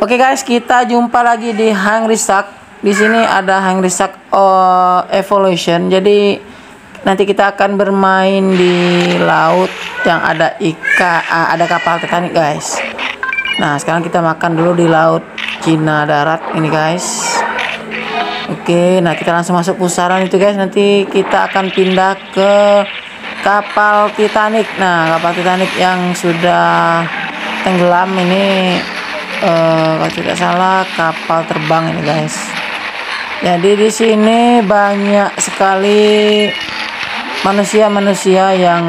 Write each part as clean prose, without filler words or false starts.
Oke guys, kita jumpa lagi di Hungry Shark. Di sini ada Hungry Shark Evolution. Jadi nanti kita akan bermain di laut yang ada ada kapal Titanic guys. Nah, sekarang kita makan dulu di laut Cina darat ini guys. Oke, nah kita langsung masuk pusaran itu guys. Nanti kita akan pindah ke kapal Titanic. Nah, kapal Titanic yang sudah tenggelam ini, kalau tidak salah kapal terbang ini guys. Jadi di sini banyak sekali manusia-manusia yang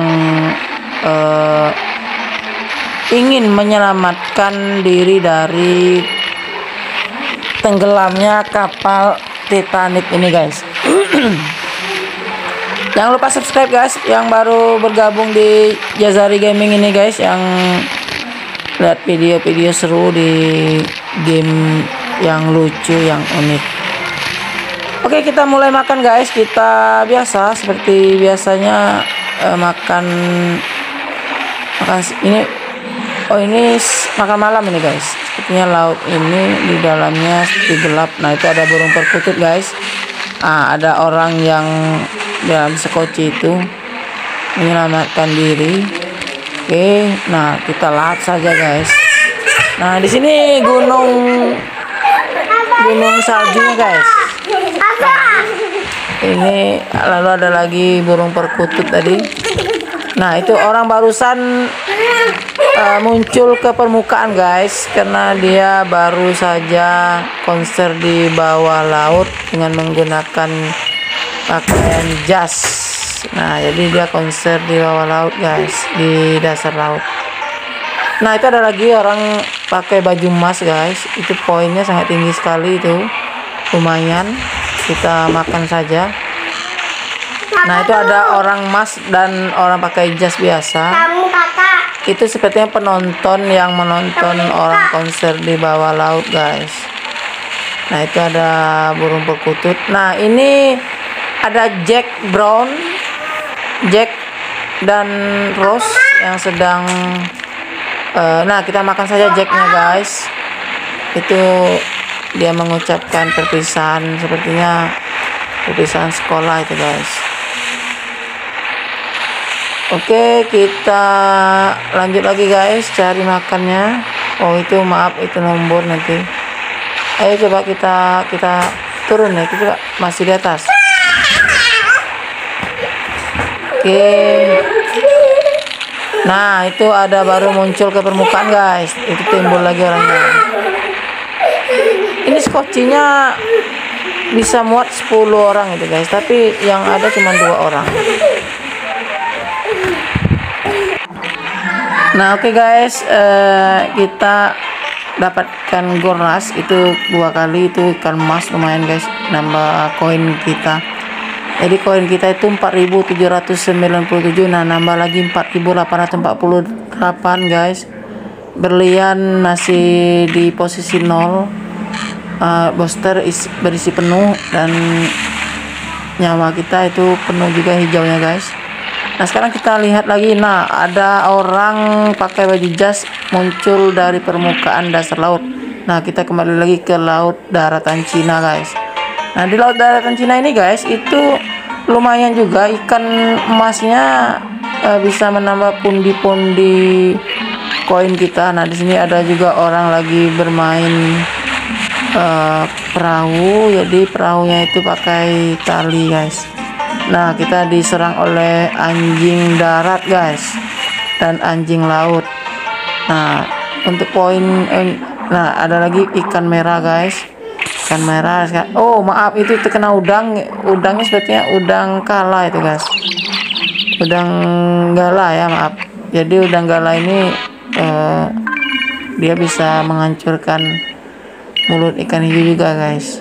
ingin menyelamatkan diri dari tenggelamnya kapal Titanic ini guys. Jangan lupa subscribe guys yang baru bergabung di Jazari Gaming ini guys, yang lihat video-video seru di game yang lucu, yang unik. Oke, kita mulai makan guys. Kita biasa seperti biasanya makan ini. Oh, ini makan malam ini guys. Sepertinya laut ini di dalamnya seperti gelap. Nah, itu ada burung perkutut guys. Ada orang yang dalam sekoci itu menyelamatkan diri. Oke, nah kita lihat saja guys. Nah, di sini gunung saljunya guys. Ini lalu ada lagi burung perkutut tadi. Nah, itu orang barusan muncul ke permukaan guys, karena dia baru saja konser di bawah laut dengan menggunakan pakaian jas. Nah, jadi dia konser di bawah laut guys, di dasar laut. Nah, itu ada lagi orang pakai baju emas guys. Itu poinnya sangat tinggi sekali itu. Lumayan. Kita makan saja. Nah, itu ada orang emas dan orang pakai jas biasa. Itu sepertinya penonton yang menonton orang konser di bawah laut guys. Nah, itu ada burung perkutut. Nah, ini ada Jack Brown, Jack dan Rose yang sedang nah, kita makan saja Jacknya guys. Itu dia mengucapkan perpisahan, sepertinya perpisahan sekolah itu guys. Oke, kita lanjut lagi guys cari makannya. Oh, itu maaf, itu nomor nanti. Ayo coba kita turun ya, kita masih di atas. Oke. Nah, itu ada baru muncul ke permukaan guys. Itu timbul lagi orangnya. Ini skocinya bisa muat 10 orang itu guys, tapi yang ada cuma 2 orang. Nah, oke guys, kita dapatkan gornas itu 2 kali, itu ikan emas lumayan guys, nambah koin kita. Jadi koin kita itu 4.797. Nah, nambah lagi 4.848 guys. Berlian masih di posisi 0. Booster berisi penuh dan nyawa kita itu penuh juga hijaunya guys. Nah, sekarang kita lihat lagi. Nah, ada orang pakai baju jas muncul dari permukaan dasar laut. Nah, kita kembali lagi ke laut daratan Cina guys. Nah, di laut daratan Cina ini guys, itu lumayan juga ikan emasnya, bisa menambah pundi-pundi koin kita. Nah, di sini ada juga orang lagi bermain perahu. Jadi perahunya itu pakai tali guys. Nah, kita diserang oleh anjing darat guys dan anjing laut. Nah, untuk poin nah, ada lagi ikan merah guys. Ikan merah. Oh, maaf, itu terkena udang. Udangnya sepertinya udang kala itu guys. Udang gala ya, maaf. Jadi udang gala ini dia bisa menghancurkan mulut ikan hijau juga guys.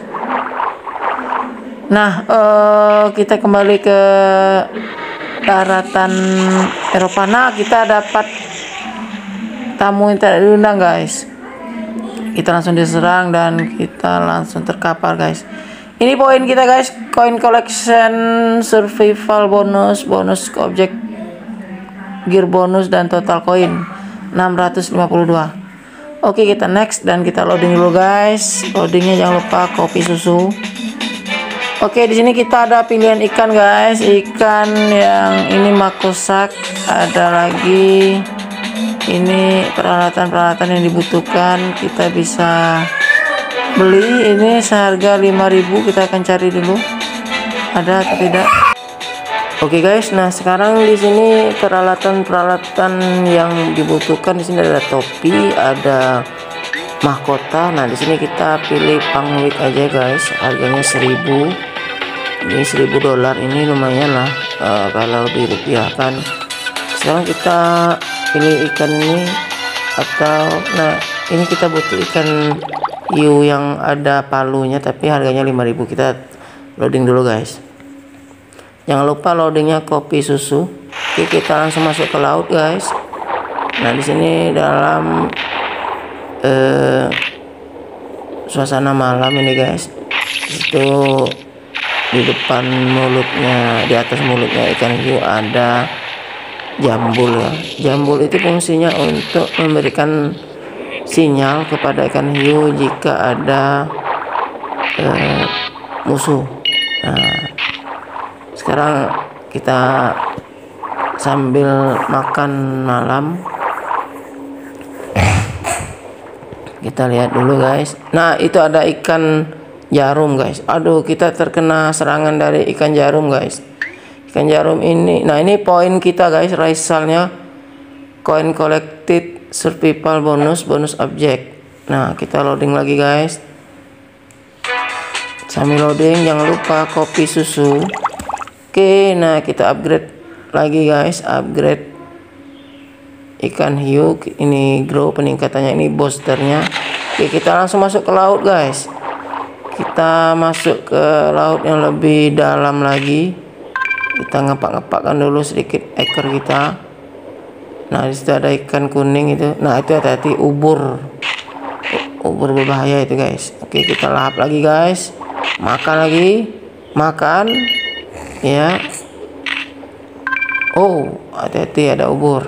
Nah, kita kembali ke daratan Eropa. Nah, kita dapat tamu yang tidak diundang guys. Kita langsung diserang dan kita langsung terkapar guys. Ini poin kita guys, coin collection, survival bonus, bonus objek, gear bonus, dan total koin 652. Oke, kita next dan kita loading dulu guys. Loadingnya jangan lupa kopi susu. Oke, di sini kita ada pilihan ikan guys. Ikan yang ini makosak, ada lagi ini peralatan-peralatan yang dibutuhkan. Kita bisa beli ini seharga 5.000. Kita akan cari dulu ada atau tidak. Oke guys, nah sekarang di sini peralatan-peralatan yang dibutuhkan di sini ada topi, ada mahkota. Nah di sini kita pilih pangwig aja guys, harganya 1.000. Ini $1.000, ini lumayan lah kalau dirupiahkan. Sekarang kita pilih ikan ini atau nah ini kita butuh ikan hiu yang ada palunya tapi harganya 5.000. Kita loading dulu guys. Jangan lupa loadingnya kopi susu. Oke, kita langsung masuk ke laut guys. Nah di sini dalam suasana malam ini guys, itu di depan mulutnya, di atas mulutnya ikan hiu ada jambul ya. Jambul itu fungsinya untuk memberikan sinyal kepada ikan hiu jika ada musuh. Nah sekarang kita sambil makan malam, kita lihat dulu guys. Nah itu ada ikan jarum guys. Aduh, kita terkena serangan dari ikan jarum guys. Ikan jarum ini, nah ini poin kita guys, raisalnya coin collected, survival bonus, bonus object. Nah kita loading lagi guys. Sambil loading jangan lupa kopi susu. Oke, nah kita upgrade lagi guys, upgrade ikan hiu ini, grow peningkatannya, ini boosternya. Oke, kita langsung masuk ke laut guys. Kita masuk ke laut yang lebih dalam lagi. Kita ngepak-ngepakkan dulu sedikit ekor kita. Nah disitu ada ikan kuning itu. Nah itu hati-hati, ubur berbahaya itu guys. Oke, kita lahap lagi guys, makan lagi, makan ya. Oh hati-hati, ada ubur.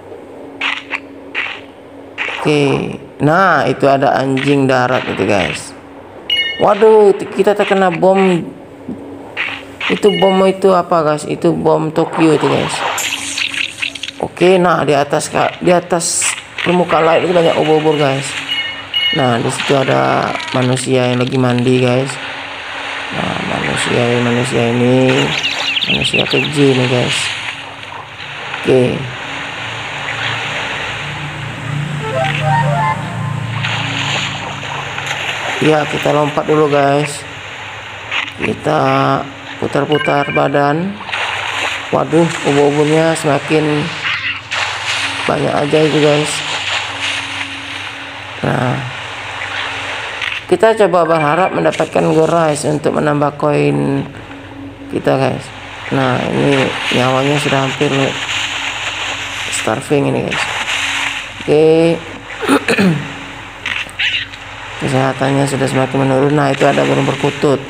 Oke, nah itu ada anjing darat itu guys. Waduh, kita terkena bom. Itu bom itu apa guys? Itu bom Tokyo itu guys. Oke, nah di atas permukaan laut itu banyak ubur-ubur guys. Nah di situ ada manusia yang lagi mandi guys. Nah manusia ini manusia keji nih guys. Oke. Ya, kita lompat dulu guys. Kita putar-putar badan. Waduh, ubur-uburnya semakin banyak aja itu guys. Nah kita coba berharap mendapatkan gerais untuk menambah koin kita guys. Nah ini nyawanya sudah hampir starving ini guys. Oke. Kesehatannya sudah semakin menurun. Nah itu ada burung perkutut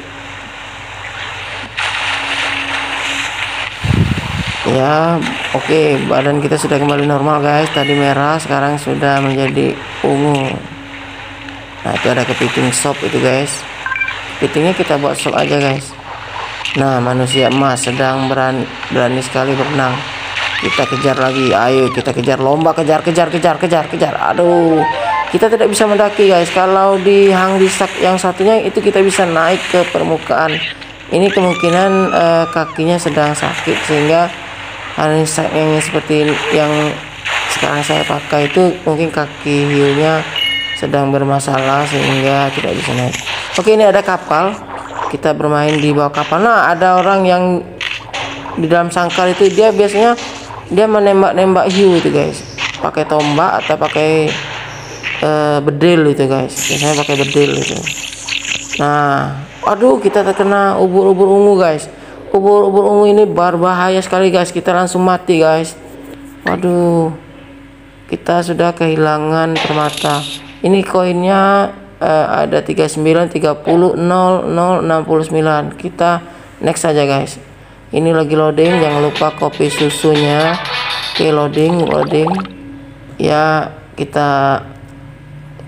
ya. Oke, badan kita sudah kembali normal guys. Tadi merah, sekarang sudah menjadi ungu. Nah itu ada kepiting sop itu guys. Kepitingnya kita buat sop aja guys. Nah manusia emas sedang berani sekali berenang. Kita kejar lagi, ayo kita kejar, lomba kejar. Aduh, kita tidak bisa mendaki guys. Kalau di hang disak yang satunya itu kita bisa naik ke permukaan. Ini kemungkinan kakinya sedang sakit sehingga hang disak yang seperti yang sekarang saya pakai itu mungkin kaki hiunya sedang bermasalah sehingga tidak bisa naik. Oke, ini ada kapal. Kita bermain di bawah kapal. Nah ada orang yang di dalam sangkar itu, dia biasanya dia menembak hiu itu guys, pakai tombak atau pakai bedil itu guys. Biasanya pakai bedil itu. Nah aduh, kita terkena ubur-ubur ungu guys. Ubur-ubur ungu ini berbahaya sekali guys. Kita langsung mati guys. Waduh, kita sudah kehilangan permata. Ini koinnya ada 39, 30, 0, 0, 69. Kita next saja guys. Ini lagi loading, jangan lupa kopi susunya. Oke, loading ya. Kita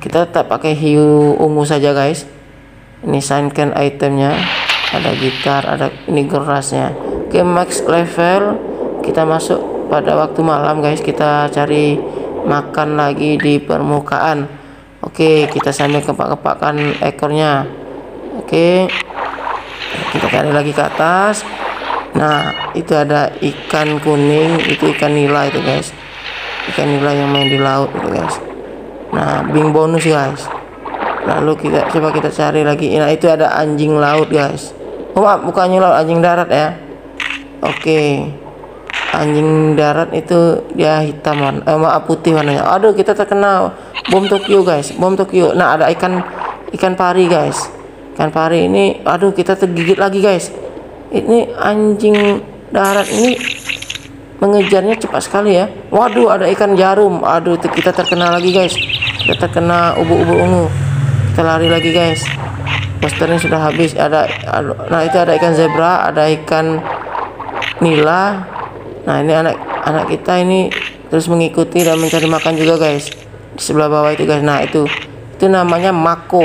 kita tetap pakai hiu ungu saja guys. Ini signkan itemnya, ada gitar, ada ini gerasnya. Oke, max level. Kita masuk pada waktu malam guys, kita cari makan lagi di permukaan. Oke, kita sambil kepak-kepakkan ekornya. Oke, kita cari lagi ke atas. Nah, itu ada ikan kuning, itu ikan nila itu guys, ikan nila yang main di laut itu guys. Nah, bing bonus guys. Lalu kita coba kita cari lagi. Nah, itu ada anjing laut guys. Oh maaf, bukan anjing laut, anjing darat ya. Oke, anjing darat itu dia hitam maaf putih warnanya. Aduh, kita terkena bom Tokyo guys, bom Tokyo. Nah, ada ikan pari guys, ikan pari ini. Aduh, kita tergigit lagi guys. Ini anjing darat ini mengejarnya cepat sekali ya. Waduh, ada ikan jarum. Aduh, itu kita terkena lagi guys, kita terkena ubur-ubur ungu. Kita lari lagi guys, posternya sudah habis. Nah, itu ada ikan zebra, ada ikan nila. Nah, ini anak kita ini terus mengikuti dan mencari makan juga guys, di sebelah bawah itu guys. Nah, itu namanya mako.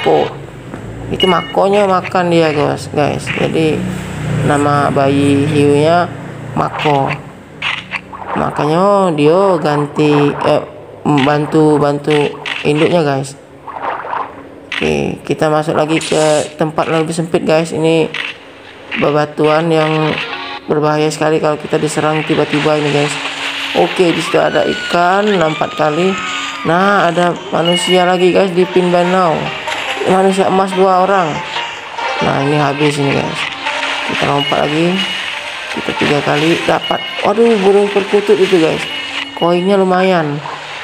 Itu makonya makan dia guys. Jadi nama bayi hiunya mako. Makanya dia ganti bantu induknya guys. Oke, kita masuk lagi ke tempat lebih sempit guys. Ini bebatuan yang berbahaya sekali kalau kita diserang tiba-tiba ini guys. Oke, di situ ada ikan 4 kali. Nah, ada manusia lagi guys di pin now. Manusia emas 2 orang. Nah, ini habis ini guys. Kita lompat lagi, kita 3 kali dapat. Waduh, burung perkutut itu guys, koinnya lumayan.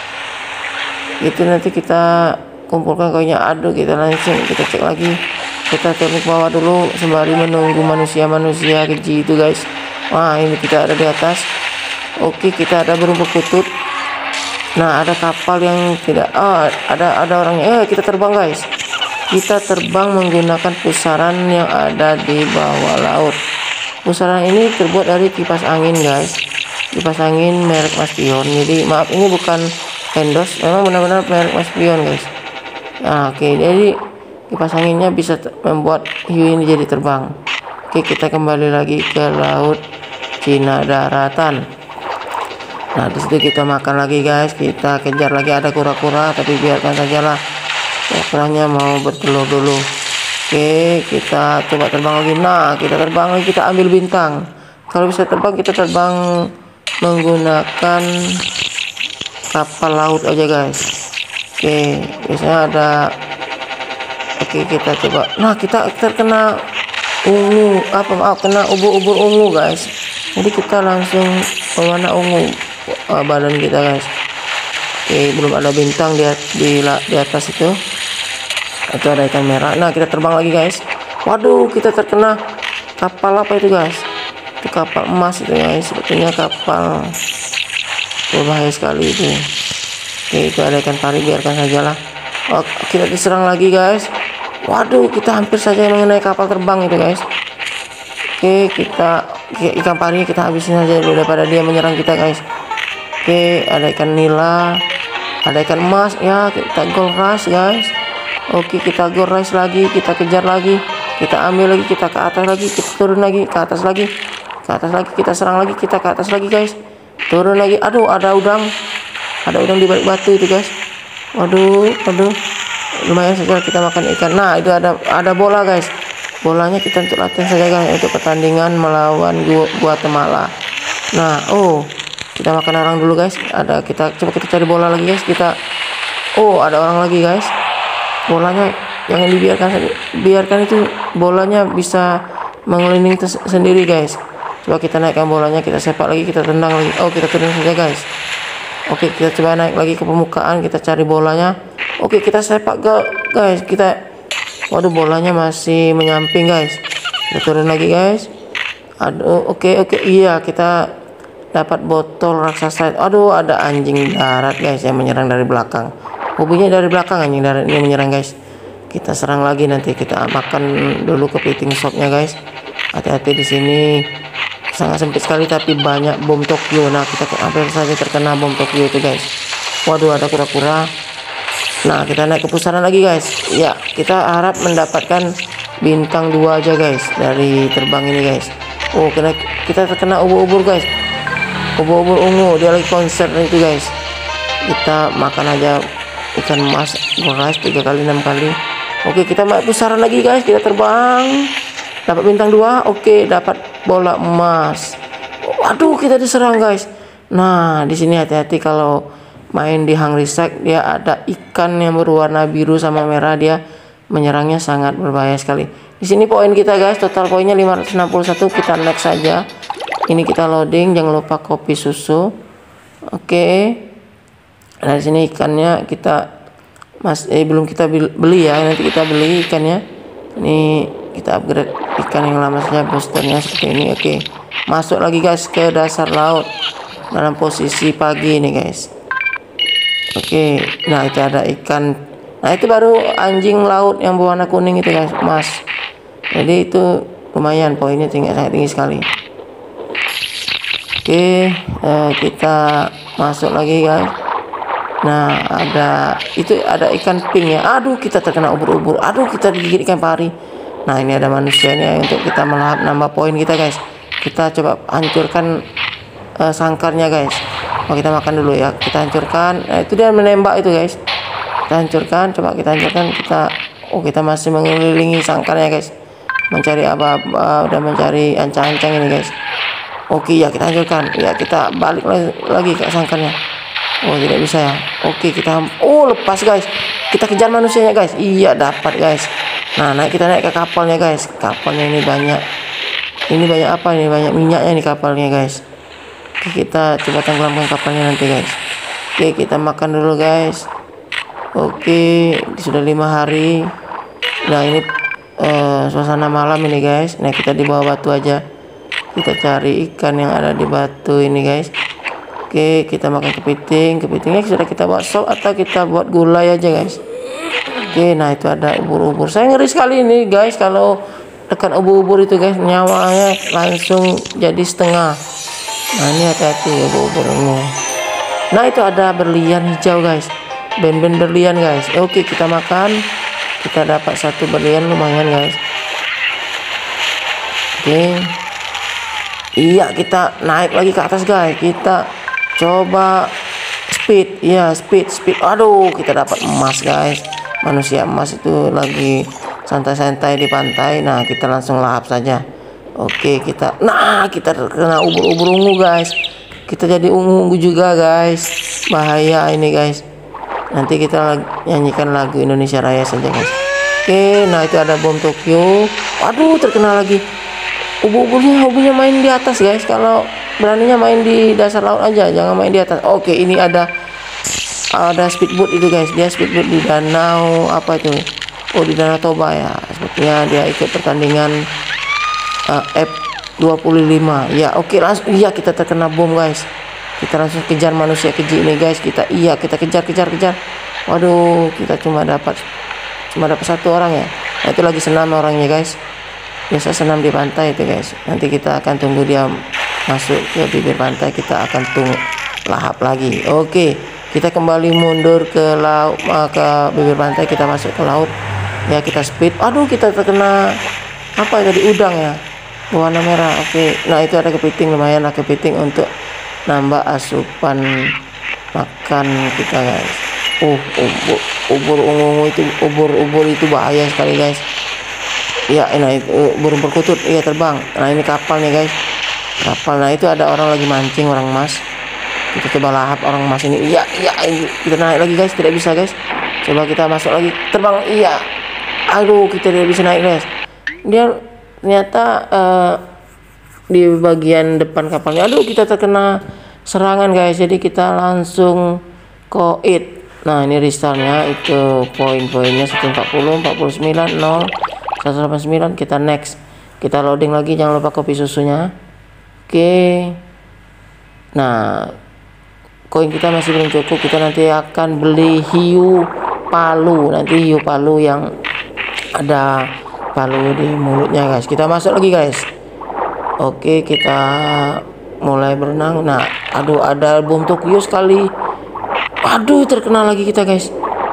Itu nanti kita kumpulkan koinnya. Aduh, kita langsung kita cek lagi. Kita turun ke bawah dulu sembari menunggu manusia keji itu guys. Wah, ini kita ada di atas. Oke, kita ada burung perkutut. Nah, ada kapal yang tidak ada orangnya. Kita terbang guys. Kita terbang menggunakan pusaran yang ada di bawah laut. Pusaran ini terbuat dari kipas angin guys, kipas angin merek Maspion. Jadi maaf, ini bukan endorse, memang benar-benar merek Maspion guys. Nah, oke, jadi kipas anginnya bisa membuat hiu ini jadi terbang. Oke, kita kembali lagi ke laut Cina daratan. Nah, disitu kita makan lagi guys, kita kejar lagi. Ada kura-kura, tapi biarkan sajalah, kura-kuranya mau bertelur dulu. Oke, kita coba terbang lagi. Nah, kita terbang lagi, kita ambil bintang. Kalau bisa terbang, kita terbang menggunakan kapal laut aja guys. Oke, biasanya ada. Oke, kita coba. Nah, kita terkena ungu, kena ubur-ubur ungu guys. Jadi kita langsung berwarna ungu badan kita guys. Oke, belum ada bintang di atas itu. Itu ada ikan merah. Nah, kita terbang lagi guys. Waduh, kita terkena kapal apa itu guys? Itu kapal emas itu guys. Sepertinya kapal berbahaya sekali itu. Oke, itu ada ikan pari, biarkan sajalah. Oh, kita diserang lagi guys. Waduh, kita hampir saja mengenai kapal terbang itu guys. Oke, ikan pari kita habisin saja dulu daripada dia menyerang kita guys. Oke, ada ikan nila, ada ikan emas ya. Kita gold rush guys. Oke, kita gold rush lagi, kita kejar lagi, kita ambil lagi, kita ke atas lagi, kita turun lagi, ke atas lagi, kita serang lagi, kita ke atas lagi guys, turun lagi. Aduh, ada udang di balik batu itu guys. Waduh, lumayan saja kita makan ikan. Nah, itu ada bola guys. Bolanya kita untuk latihan saja guys, untuk pertandingan melawan Guatemala. Nah, kita makan orang dulu guys. Kita cari bola lagi guys. Ada orang lagi guys. Bolanya jangan dibiarkan, biarkan itu bolanya bisa mengeliling sendiri guys. Coba kita naikkan bolanya, kita sepak lagi, kita tendang lagi. Kita turun saja guys. Oke, kita coba naik lagi ke permukaan, kita cari bolanya. Oke, kita sepak guys. Waduh, bolanya masih menyamping guys. Kita turun lagi guys. Aduh, oke, iya, kita dapat botol raksasa. Aduh, ada anjing darat guys yang menyerang dari belakang. Hobinya dari belakang anjing darat ini menyerang guys. Kita serang lagi, nanti kita makan dulu kepiting shopnya guys. Hati-hati di sini, sangat sempit sekali tapi banyak bom Tokyo. Nah, kita hampir saja terkena bom Tokyo itu guys. Waduh, ada kura-kura. Nah, kita naik ke pusaran lagi guys. Ya, kita harap mendapatkan bintang 2 aja guys dari terbang ini guys. Oh, kita terkena ubur-ubur guys. Ubur-ubur ungu, dia lagi konser itu guys. Kita makan aja ikan emas beras 3 kali 6 kali. Oke, kita naik pusaran lagi guys. Kita terbang, dapat bintang 2. Oke, dapat bola emas. Waduh, kita diserang guys. Nah, di sini hati-hati kalau main di Hungry Shack, dia ada ikan yang berwarna biru sama merah, dia menyerangnya sangat berbahaya sekali. Di sini poin kita guys, total poinnya 561. Kita next saja. Ini kita loading, jangan lupa kopi susu. Oke. Nah, di sini ikannya kita belum kita beli ya, nanti kita beli ikannya. Ini kita upgrade ikan yang lama saja, boosternya seperti ini. Oke. Masuk lagi guys ke dasar laut dalam posisi pagi ini guys. Oke, nah itu ada ikan. Nah, itu baru anjing laut yang berwarna kuning itu guys, emas. Jadi itu lumayan poinnya sangat tinggi sekali. Oke, kita masuk lagi guys. Nah, ada ikan pink ya. Aduh, kita terkena ubur-ubur. Aduh, kita digigit ikan pari. Nah, ini ada manusianya untuk kita melahap nambah poin kita guys. Kita coba hancurkan sangkarnya guys. Oh, kita makan dulu ya, kita hancurkan. Nah, itu dia menembak itu guys. Kita hancurkan, coba kita hancurkan. Kita masih mengelilingi sangkarnya guys, mencari apa-apa dan mencari ancang-ancang ini guys. Oke ya, kita hancurkan ya, kita balik lagi ke sangkarnya. Oh, tidak bisa ya. Oke, kita lepas guys, kita kejar manusianya guys. Iya, dapat guys. Nah, kita naik ke kapalnya guys. Kapalnya ini banyak apa ini, banyak minyaknya nih kapalnya guys. Oke, kita coba tenggelamkan kapalnya nanti guys. Oke, kita makan dulu guys. Oke, sudah 5 hari. Nah, ini suasana malam ini guys. Nah, kita di bawah batu aja. Kita cari ikan yang ada di batu ini guys. Oke, kita makan kepiting. Kepitingnya sudah kita buat sop atau kita buat gulai aja guys. Oke, nah itu ada ubur-ubur. Saya ngeri sekali ini guys kalau dekat ubur-ubur itu guys, nyawanya langsung jadi setengah. Nah, ini hati-hati ya ubur ini. Nah, itu ada berlian hijau guys, ben-ben berlian guys. Oke, kita makan, kita dapat 1 berlian, lumayan guys. Oke, iya, kita naik lagi ke atas guys. Kita coba speed, ya speed. Aduh, kita dapat emas guys. Manusia emas itu lagi santai-santai di pantai. Nah, kita langsung lahap saja. Oke, kita terkena ubur-ubur ungu guys. Kita jadi ungu juga guys. Bahaya ini guys. Nanti kita nyanyikan lagu Indonesia Raya saja guys. Oke, nah itu ada bom Tokyo. Waduh, terkena lagi. Ubur-uburnya main di atas guys. Kalau beraninya main di dasar laut aja, jangan main di atas. Oke, ini ada speedboat itu guys. Dia speedboat di danau apa itu? Oh, di Danau Toba ya. Sepertinya dia ikut pertandingan F25 ya. Oke, langsung iya, kita terkena bom guys. Kita langsung kejar manusia keji ini guys. Kita kejar. Waduh, kita cuma dapat 1 orang ya. Nah, itu lagi senam orangnya guys. Biasa senam di pantai itu guys. Nanti kita akan tunggu dia masuk ke bibir pantai, kita akan tunggu lahap lagi. Oke, kita kembali mundur ke laut, ke bibir pantai, kita masuk ke laut ya. Kita speed. Aduh, kita terkena apa tadi, udang ya, warna merah. Oke, nah itu ada kepiting, lumayan lah kepiting untuk nambah asupan makan kita guys. Ubur ungu itu, ubur itu bahaya sekali guys ya. Nah, itu burung perkutut iya terbang. Nah, ini kapalnya guys, kapal. Nah, itu ada orang lagi mancing, orang emas. Kita coba lahap orang emas ini. Iya, kita naik lagi guys, tidak bisa guys. Coba kita masuk lagi, terbang. Iya, aduh, kita tidak bisa naik guys. Dia ternyata di bagian depan kapalnya. Aduh, kita terkena serangan guys, jadi kita langsung koit. Nah, ini restartnya itu poin-poinnya 140, 49, 0, 189. Kita next, kita loading lagi, jangan lupa kopi susunya. Oke, nah koin kita masih belum cukup. Kita nanti akan beli hiu palu, nanti hiu palu yang ada palu di mulutnya guys. Kita masuk lagi guys. Oke, kita mulai berenang. Nah, aduh, ada bom Tokyo sekali. Aduh, terkena lagi kita guys.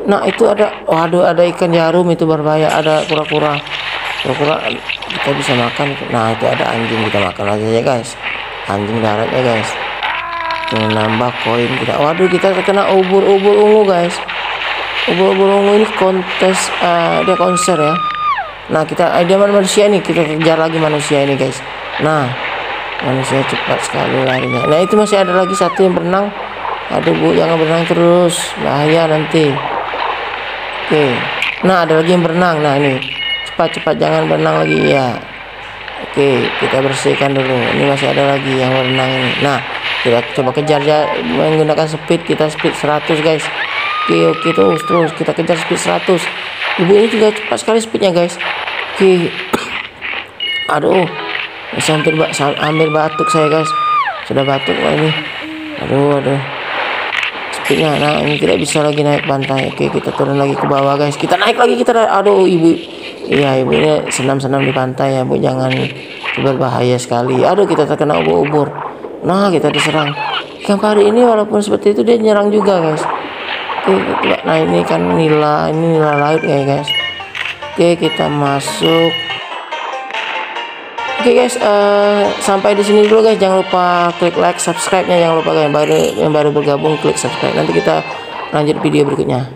Nah itu ada, waduh ada ikan jarum itu berbahaya, ada kura-kura kita bisa makan. Nah itu ada anjing, kita makan aja ya guys, anjing darat ya guys. Tuh, nambah koin kita. Waduh kita terkena ubur-ubur ungu guys. Ubur-ubur ungu ini kontes, dia konser ya. Nah kita dia manusia nih, kita kejar lagi manusia ini guys. Nah manusia cepat sekali larinya. Nah itu masih ada lagi satu yang berenang. Aduh bu, jangan berenang terus, bahaya nanti. Oke, nah ada lagi yang berenang. Nah ini cepat jangan berenang lagi ya. Oke, kita bersihkan dulu. Ini masih ada lagi yang berenang ini. Nah kita coba kejar ya menggunakan speed, kita speed 100 guys. Oke terus kita kejar speed 100. Ibu ini juga cepat sekali speednya guys. Oke, aduh hampir batuk saya guys, sudah batuk ini. Aduh speednya. Nah ini tidak bisa lagi naik pantai. Oke kita turun lagi ke bawah guys, kita naik lagi, aduh ibu, iya ibu ini senam-senam di pantai ya bu, jangan, berbahaya sekali. Aduh kita terkena ubur-ubur. Nah kita diserang ikan pari ini, walaupun seperti itu dia nyerang juga guys. Oke nah ini kan nila laut ya guys. Oke kita masuk. Oke guys, sampai di sini dulu guys. Jangan lupa klik like, subscribe-nya, jangan lupa guys, yang baru bergabung klik subscribe. Nanti kita lanjut video berikutnya.